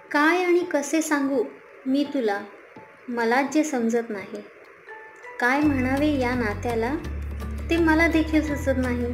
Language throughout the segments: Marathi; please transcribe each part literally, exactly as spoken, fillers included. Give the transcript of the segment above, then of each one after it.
काय आणि कसे सांगू मी तुला, मलाच जे समजत नाही. काय म्हणावे या नात्याला, ते मला देखील सुचत नाही.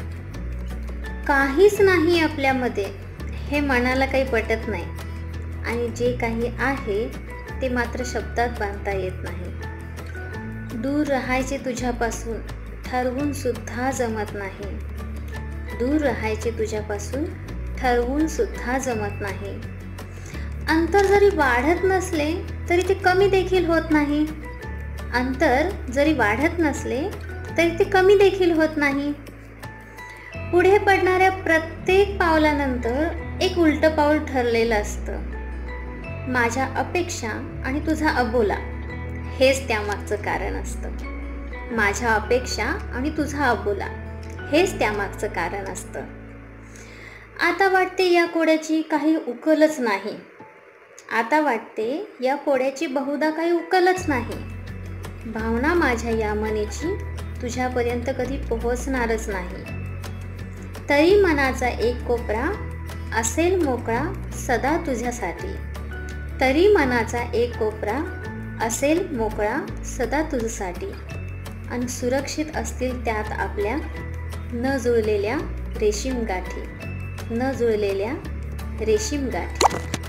काहीच नाही आपल्यामध्ये, हे मनाला काही पटत नाही. आणि जे काही आहे ते मात्र शब्दात बांधता येत नाही. दूर राहायचे तुझ्यापासून ठरवून सुद्धा जमत नाही. दूर राहायचे तुझ्यापासून ठरवून सुद्धा जमत नाही. अंतर जरी वाढत नसले तरी ते कमी देखील होत नाही. अंतर जरी वाढत नसले तरी ते कमी देखील होत नाही. पुढे पडणाऱ्या प्रत्येक पावलानंतर एक उलटं पाऊल ठरलेलं असतं. माझ्या अपेक्षा आणि तुझा अबोला हेच त्यामागचं कारण असतं. माझ्या अपेक्षा आणि तुझा अबोला हेच त्यामागचं कारण असतं. आता वाटते या कोड्याची काही उकलच नाही. आता वाटते या कोड्याची बहुधा काही उकलच नाही. भावना माझ्या या मनेची तुझ्यापर्यंत कधी पोहोचणारच नाही. तरी मनाचा एक कोपरा असेल मोकळा सदा तुझ्यासाठी. तरी मनाचा एक कोपरा असेल मोकळा सदा तुझ्यासाठी. आणि सुरक्षित असतील त्यात आपल्या न जुळलेल्या रेशीम गाठी. न जुळलेल्या रेशीम गाठी.